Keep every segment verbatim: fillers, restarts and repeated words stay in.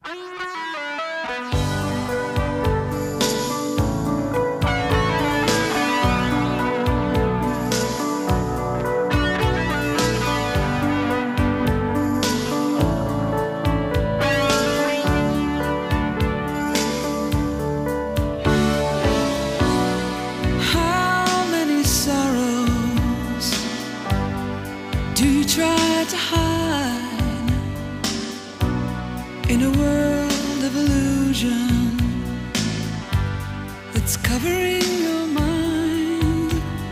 Try to hide in a world of illusion that's covering your mind.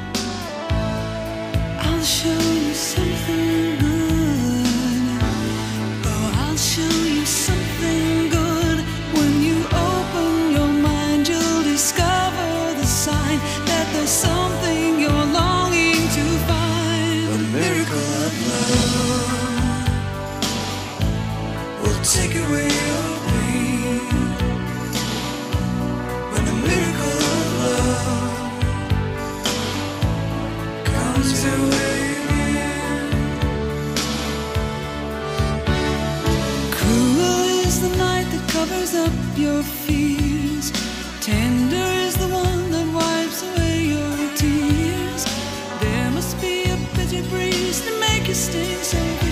I'll show you something good. Oh, I'll show you something good. When you open your mind, you'll discover the sign that there's something you're longing to find. A miracle of love will take away your pain. When the miracle of love comes your way again. Cruel is the night that covers up your fears. Tender is the one that wipes away your tears. There must be a bitter breeze to make you stay so